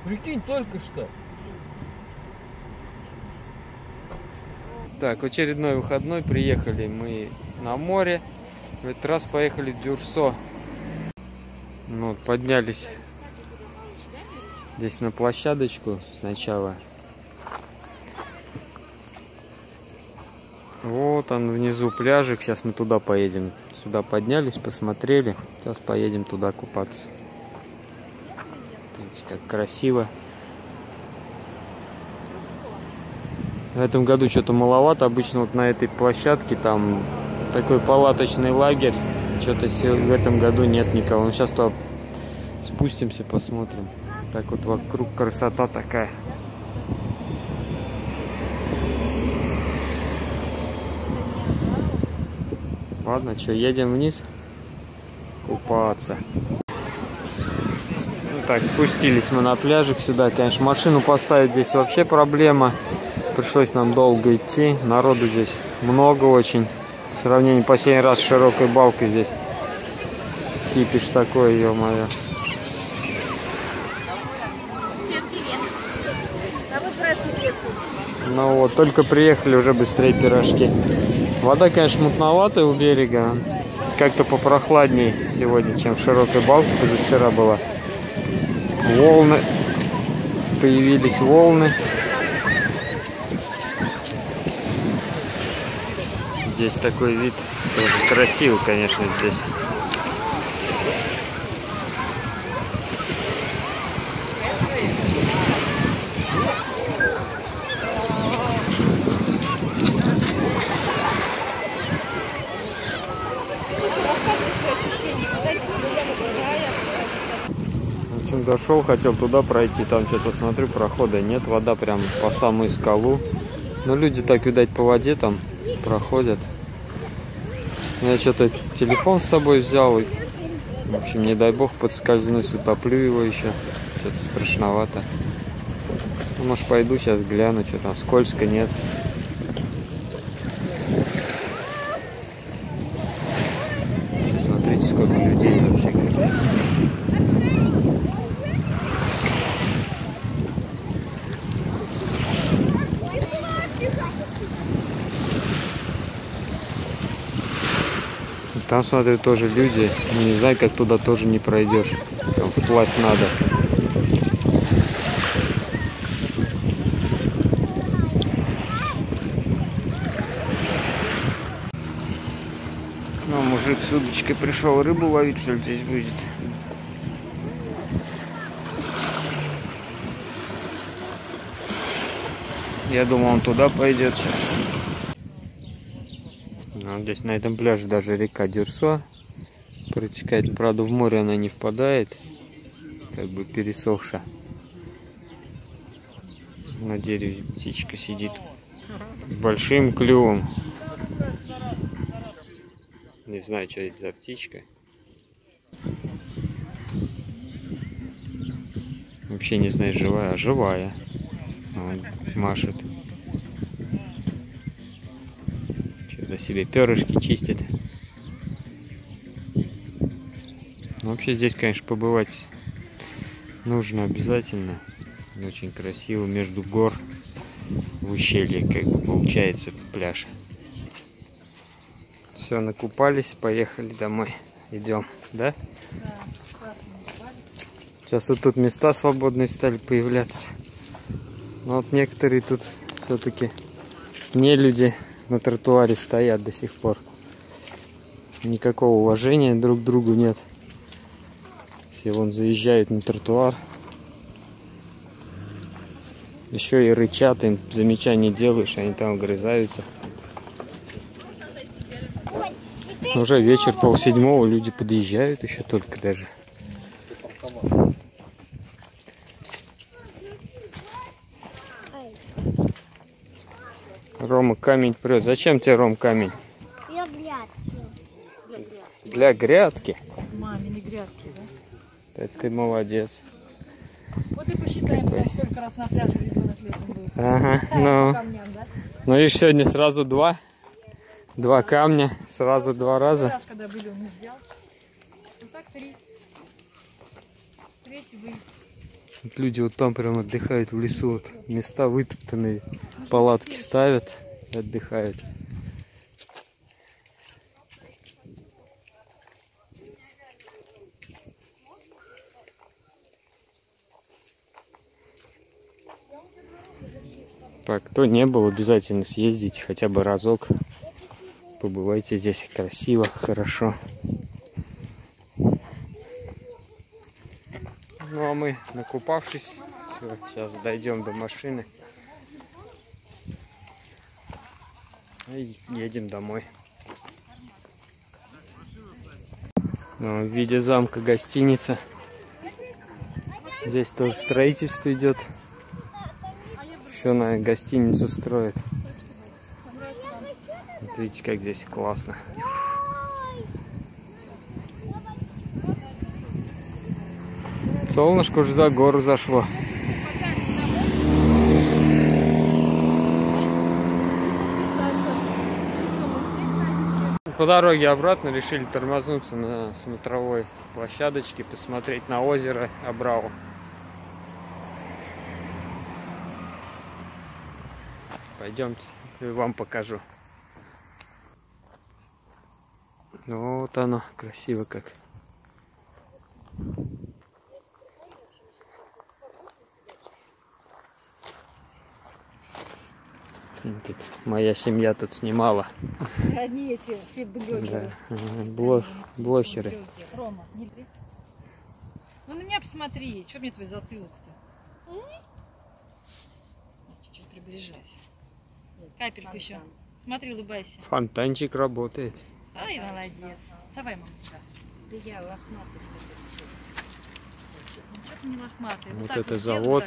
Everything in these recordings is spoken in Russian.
Прикинь, только что. Так, очередной выходной, приехали мы на море. В этот раз поехали в Дюрсо. Ну, вот, поднялись здесь на площадочку сначала. Вот он внизу пляжик, сейчас мы туда поедем. Сюда поднялись, посмотрели, сейчас поедем туда купаться. Видите, как красиво. В этом году что-то маловато. Обычно вот на этой площадке там такой палаточный лагерь. Что-то в этом году нет никого. Ну, сейчас туда спустимся, посмотрим. Так вот вокруг красота такая. Ладно, что, едем вниз купаться. Ну так, спустились мы на пляжик сюда. Конечно, машину поставить здесь вообще проблема. Пришлось нам долго идти. Народу здесь много очень. В сравнении последний раз с широкой балкой здесь кипиш такой, ё-моё. Всем привет. А вот пирожки. Ну вот, только приехали, уже быстрее пирожки. Вода, конечно, мутноватая у берега. Как-то попрохладней сегодня, чем в широкой балке, позавчера была. Волны. Появились волны. Здесь такой вид, тоже красивый, конечно, здесь. В общем, дошел, хотел туда пройти, там что-то смотрю, прохода нет, вода прям по самую скалу. Но люди так, видать, по воде там проходят. Я что-то телефон с собой взял. И, в общем, не дай бог подскользнусь, утоплю его еще. Что-то страшновато. Ну, может, пойду сейчас гляну, что там скользко, нет. Смотрите, сколько людей вообще. Там, смотрю, тоже люди. Ну, не знаю, как туда тоже не пройдешь. Там вплавь надо. Ну, мужик с удочкой пришел рыбу ловить, что ли, здесь будет. Я думал, он туда пойдет сейчас. Ну, здесь на этом пляже даже река Дюрсо протекает. Правда, в море она не впадает, как бы пересохша. На дереве птичка сидит с большим клювом. Не знаю, что это за птичка. Вообще не знаю, живая, а живая. Вон, машет. Что-то себе перышки чистит. Вообще здесь, конечно, побывать нужно обязательно. Очень красиво, между гор, в ущелье, как бы получается, пляж. Все, накупались, поехали домой. Идем, да? Да, классно. Сейчас вот тут места свободные стали появляться. Но вот некоторые тут все-таки не люди на тротуаре стоят до сих пор. Никакого уважения друг к другу нет. Все вон заезжают на тротуар. Еще и рычат, им замечания делаешь, они там огрызаются. Уже вечер, 6:30, люди подъезжают еще только даже. Рома камень прет. Зачем тебе, Ром, камень? Для грядки. Для грядки? Мамины грядки, да? Это ты молодец. Вот и посчитаем, сколько раз на пляже ребенок летом был. Ага, ну. Камням, да? Ну видишь, сегодня сразу два камня, сразу 2 раза. Раз, когда были, он не взял. Вот так 3. Третий выезд. Вот люди вот там прям отдыхают в лесу. Вот места вытоптанные, палатки ставят и отдыхают. Так, кто не был, обязательно съездите хотя бы разок. Побывайте здесь, красиво, хорошо. Ну а мы, накупавшись, все, сейчас дойдем до машины и едем домой. Ну, в виде замка гостиница. Здесь тоже строительство идет. Еще на гостиницу строят. Вот видите, как здесь классно. Солнышко уже за гору зашло. По дороге обратно решили тормознуться на смотровой площадочке, посмотреть на озеро Абрау. Пойдемте, вам покажу. Ну, вот оно, красиво как. Тут моя семья тут снимала. Они эти, все блогеры. Да, блогеры. Рома, не ты. Ну на меня посмотри, что мне твой затылок-то? Чуть-чуть приближать. Капельку еще. Смотри, улыбайся. Фонтанчик работает. Ай, молодец. Давай, мамочка. Да я лохматый. Ничего ты не лохматый. Вот так это вот завод.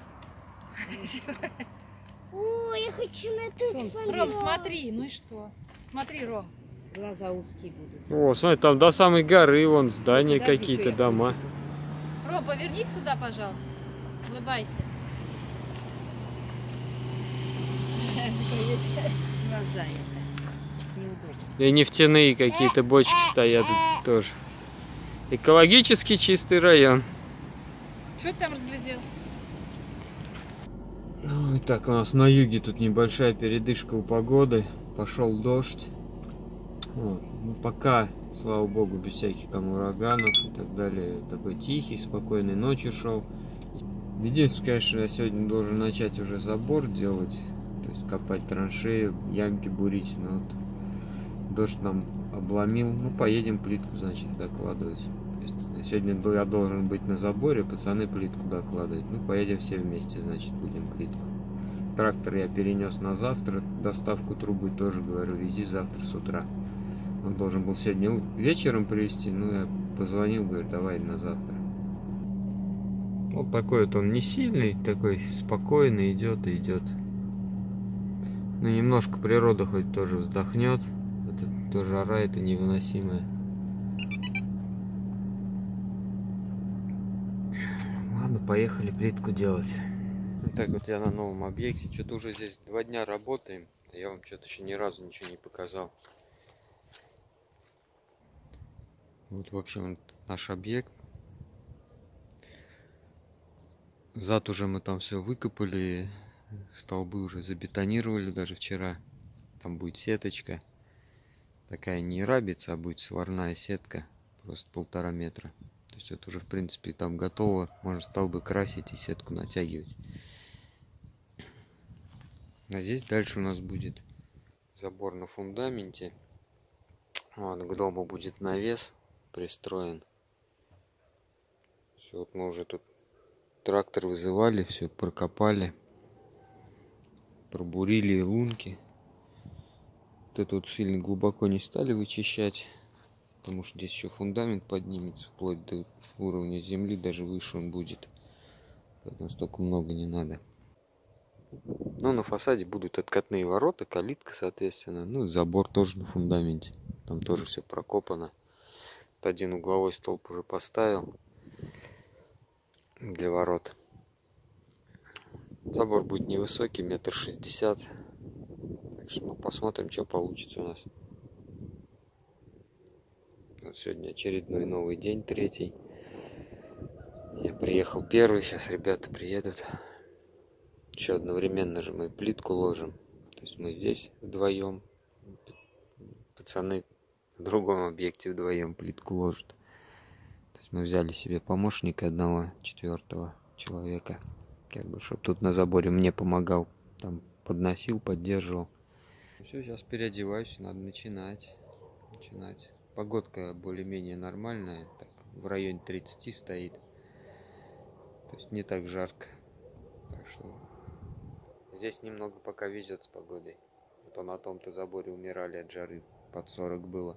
О, я хочу на тут. Ром, смотри, ну и что? Смотри, Ром. Глаза узкие будут. О, смотри, там до самой горы вон здания Подожди, какие-то, что я дома. Ром, повернись сюда, пожалуйста. Улыбайся. Глаза это. Неудобно. И нефтяные какие-то бочки стоят тоже. Экологически чистый район. Что ты там разглядел? Ну, так, у нас на юге тут небольшая передышка у погоды. Пошел дождь. Вот. Ну, пока, слава богу, без всяких там ураганов и так далее. Такой тихий, спокойный ночью шел. Единственное, конечно, я сегодня должен начать уже забор делать. То есть копать траншею, ямки бурить. Но вот дождь нам обломил. Ну, поедем плитку, значит, докладывать. То есть сегодня я должен быть на заборе, пацаны плитку докладывать. Ну, поедем все вместе, значит, будем плитку. Трактор я перенес на завтра. Доставку трубы тоже, говорю, вези завтра с утра. Он должен был сегодня вечером привезти. Ну, я позвонил, говорю, давай на завтра. Вот такой вот он не сильный, такой спокойный, идет и идет. Ну, немножко природа хоть тоже вздохнет. Это тоже жара, это невыносимая. Ладно, поехали плитку делать. Вот так вот я на новом объекте. Что-то уже здесь 2 дня работаем. Я вам что-то еще ни разу ничего не показал. Вот, в общем, наш объект. Зад уже мы там все выкопали. Столбы уже забетонировали даже вчера. Там будет сеточка. Такая не рабица, а будет сварная сетка. Просто 1,5 метра. То есть это уже, в принципе, там готово. Можно столбы красить и сетку натягивать. А здесь дальше у нас будет забор на фундаменте. Вот, к дому будет навес пристроен. Все, вот мы уже тут трактор вызывали, все прокопали. Пробурили лунки. Вот это вот сильно глубоко не стали вычищать. Потому что здесь еще фундамент поднимется вплоть до уровня земли. Даже выше он будет. Поэтому столько много не надо. Но на фасаде будут откатные ворота, калитка, соответственно. Ну и забор тоже на фундаменте. Там тоже все прокопано. Вот один угловой столб уже поставил для ворот. Забор будет невысокий, 1,60 м. Так что ну, посмотрим, что получится у нас. Вот сегодня очередной новый день, 3-й. Я приехал первый, сейчас ребята приедут. Еще одновременно же мы плитку ложим. То есть мы здесь вдвоем, пацаны в другом объекте вдвоем плитку ложат. То есть мы взяли себе помощника одного, 4-го человека, как бы, чтобы тут на заборе мне помогал, там подносил, поддерживал. Все, сейчас переодеваюсь, надо начинать. Погодка более-менее нормальная, так, в районе 30 стоит. То есть не так жарко. Так что здесь немного пока везет с погодой. А то на том-то заборе умирали от жары, под 40 было.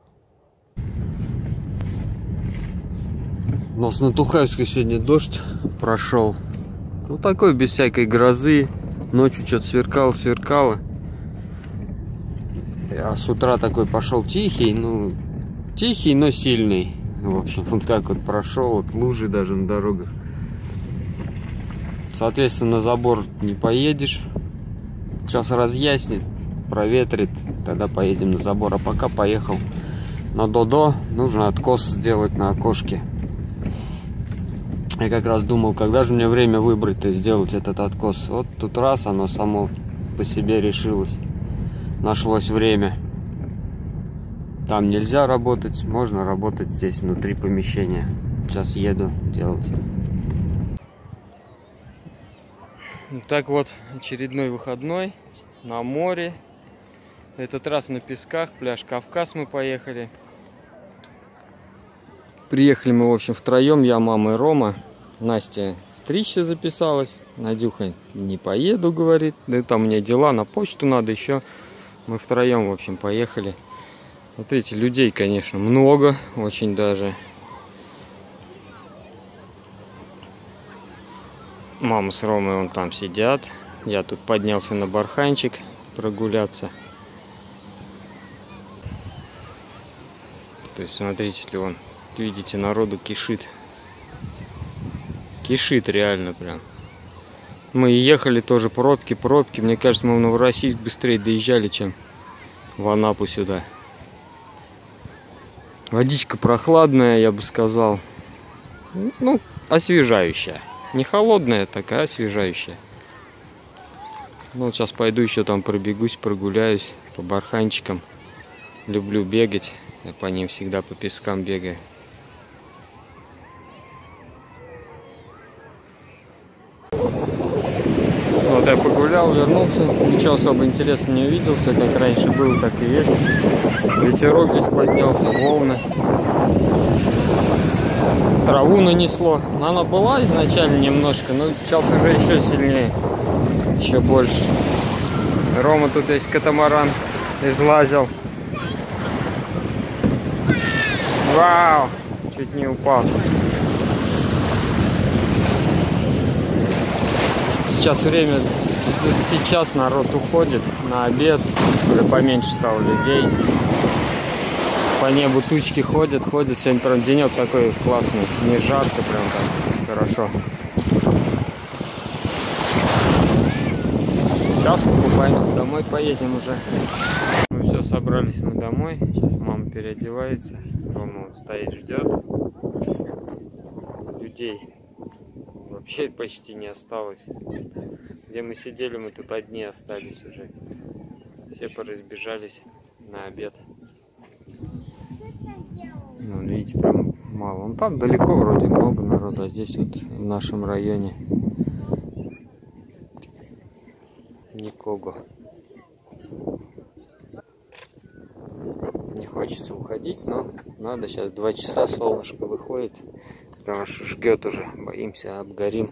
У нас на Тухаевской сегодня дождь прошел. Ну такой, без всякой грозы. Ночью что-то сверкало. А с утра такой пошел тихий, но сильный. В общем, вот так вот прошел, вот лужи даже на дорогах. Соответственно, на забор не поедешь. Сейчас разъяснит, проветрит, тогда поедем на забор. А пока поехал на Додо, нужно откос сделать на окошке. Я как раз думал, когда же мне время выбрать-то сделать этот откос. Вот тут раз оно само по себе решилось. Нашлось время. Там нельзя работать, можно работать здесь, внутри помещения. Сейчас еду делать. Так вот, очередной выходной на море. Этот раз на песках, пляж Кавказ мы поехали. Приехали мы, в общем, втроем, я, мама и Рома. Настя стричься записалась, Надюха не поеду, говорит. Да там у меня дела, на почту надо еще. Мы втроем, в общем, поехали. Смотрите, людей, конечно, много, очень даже. Мама с Ромой вон там сидят. Я тут поднялся на барханчик прогуляться. То есть, смотрите, если вон, видите, народу кишит. Кишит реально прям. Мы ехали тоже пробки. Мне кажется, мы в Новороссийск быстрее доезжали, чем в Анапу сюда. Водичка прохладная, я бы сказал. Ну, освежающая. Не холодная, такая освежающая. Ну, вот сейчас пойду еще там пробегусь, прогуляюсь по барханчикам. Люблю бегать. Я по ним всегда по пескам бегаю. Вот я погулял, вернулся. Ничего особо интересного не увидел. Все как раньше было, так и есть. Ветерок здесь поднялся, волны. Траву нанесло. Она была изначально немножко, но сейчас уже еще сильнее. Еще больше. Рома тут есть катамаран излазил. Вау! Чуть не упал. Сейчас время с 20 час, народ уходит на обед. Уже поменьше стало людей. По небу тучки ходят. Сегодня прям денек такой классный. Не жарко, прям так хорошо. Сейчас покупаемся, домой поедем уже. Ну все, собрались мы домой. Сейчас мама переодевается. Рома вот стоит, ждет. Людей вообще почти не осталось. Где мы сидели, мы тут одни остались уже. Все поразбежались на обед. Ну, видите, прям мало. Ну, там далеко вроде много народу, а здесь вот в нашем районе никого. Не хочется уходить, но надо. Сейчас 2 часа солнышко выходит. Прям аж жгет уже. Боимся, обгорим.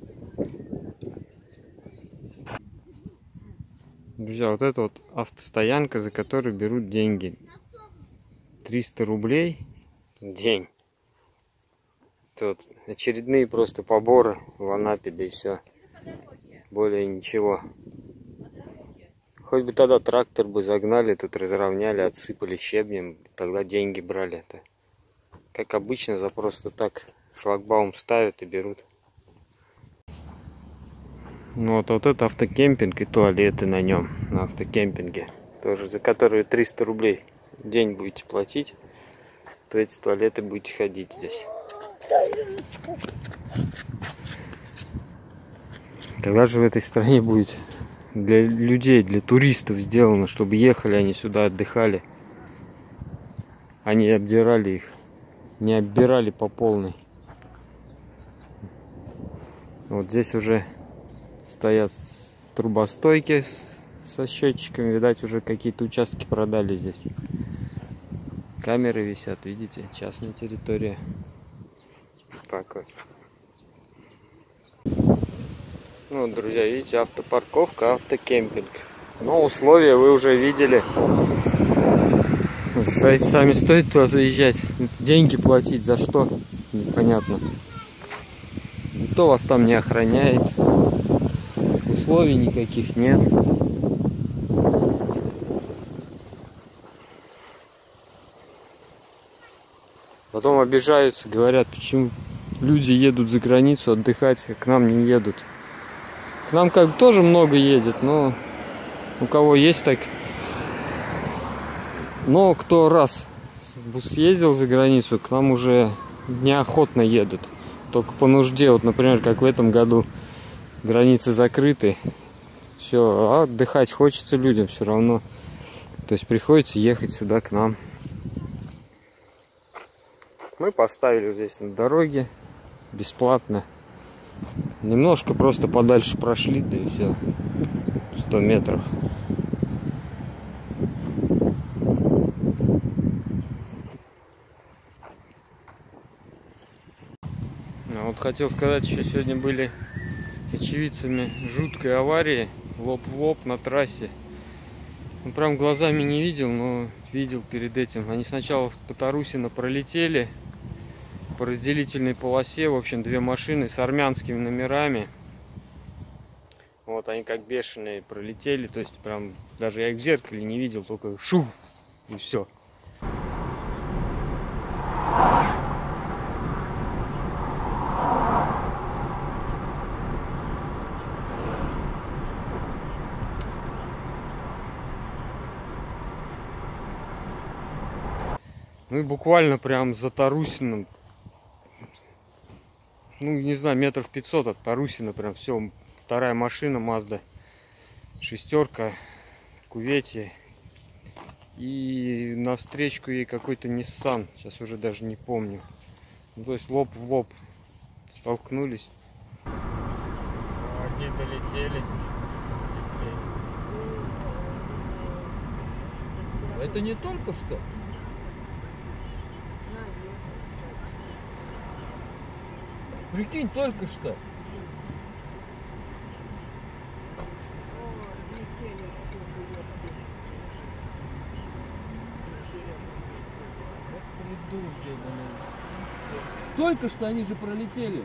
Друзья, вот это вот автостоянка, за которую берут деньги. 300 рублей в день. Тут очередные просто поборы в Анапе, да и все. Более ничего. Хоть бы тогда трактор бы загнали, тут разровняли, отсыпали щебнем, тогда деньги брали. Это как обычно, за просто так шлагбаум ставят и берут. Ну вот это автокемпинг и туалеты на нем, на автокемпинге. Тоже за которые 300 рублей в день будете платить, то эти туалеты будете ходить здесь. Когда же в этой стране будет для людей, для туристов сделано, чтобы ехали они сюда, отдыхали, а не обдирали их, не оббирали по полной. Вот здесь уже стоят трубостойки со счетчиками, видать, уже какие-то участки продали здесь. Камеры висят, видите, частная территория. Так вот. Ну вот, друзья, видите, автопарковка, автокемпинг. Но условия вы уже видели. Решайте сами, стоит туда заезжать. Деньги платить за что? Непонятно. Никто вас там не охраняет. Условий никаких нет. Потом обижаются, говорят, почему люди едут за границу отдыхать, а к нам не едут. К нам как бы тоже много едет, но у кого есть так. Но кто раз съездил за границу, к нам уже неохотно едут. Только по нужде. Вот, например, как в этом году границы закрыты. Все, а отдыхать хочется людям все равно. То есть приходится ехать сюда к нам. Мы поставили здесь на дороге бесплатно. Немножко просто подальше прошли, да и все. 100 метров. Вот хотел сказать, еще сегодня были очевидцами жуткой аварии. Лоб в лоб на трассе. Ну, прям глазами не видел, но видел перед этим. Они сначала по Тарусино пролетели. По разделительной полосе, в общем, две машины с армянскими номерами. Вот они как бешеные пролетели, то есть прям даже я их в зеркале не видел, только шу и все. Ну и буквально прям за Тарусином, ну не знаю, метров 500 от Тарусина, прям все. Вторая машина Mazda шестерка в кювете. И навстречу ей какой-то Nissan. Сейчас уже даже не помню. Ну, то есть лоб в лоб столкнулись. Одни долетелись. Это не только что? Прикинь, только что. Только что они же пролетели.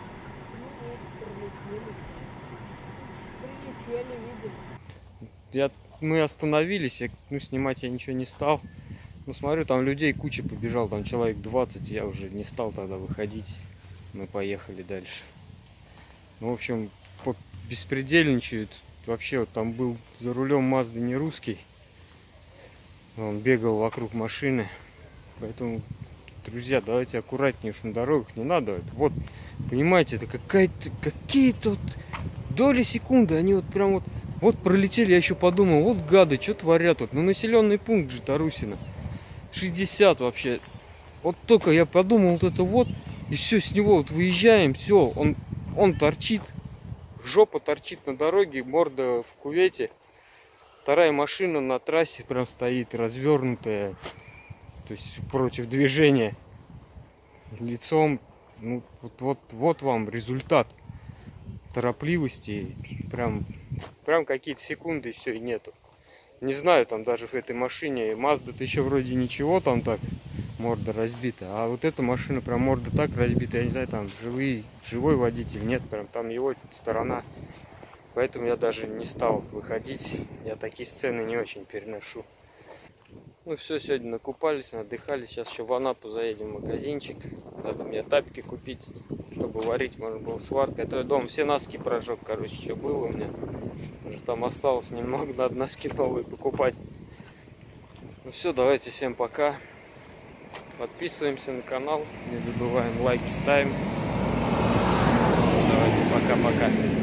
Мы остановились, снимать я ничего не стал. Ну, смотрю, там людей куча побежал, там человек 20, я уже не стал тогда выходить. Мы поехали дальше. Ну, в общем, беспредельничают. Вообще, вот там был за рулем Мазды не русский. Он бегал вокруг машины. Поэтому, друзья, давайте аккуратнее уж на дорогах. Не надо. Вот, понимаете, это какие-то вот доли секунды. Они вот прям вот пролетели. Я еще подумал, вот гады, что творят тут. Ну, населенный пункт же Тарусино. 60 вообще. Вот только я подумал, вот это вот. И все, с него вот выезжаем, все, он торчит, жопа торчит на дороге, морда в кювете. Вторая машина на трассе прям стоит, развернутая, то есть против движения, лицом. Ну, вот вам результат торопливости, прям какие-то секунды, и все, и нету. Не знаю, там даже в этой машине, Mazda-то еще вроде ничего там так. Морда разбита. А вот эта машина прям морда так разбита, я не знаю, там живой водитель нет, прям там его сторона. Поэтому я даже не стал выходить. Я такие сцены не очень переношу. Ну все, сегодня накупались, отдыхали. Сейчас еще в Анапу заедем в магазинчик. Надо мне тапки купить, чтобы варить можно было сваркой. А то я дома все носки прожег, короче, что было у меня. Уже там осталось немного, надо носки новые покупать. Ну все, давайте, всем пока. Подписываемся на канал. Не забываем лайки ставим. Давайте, пока-пока.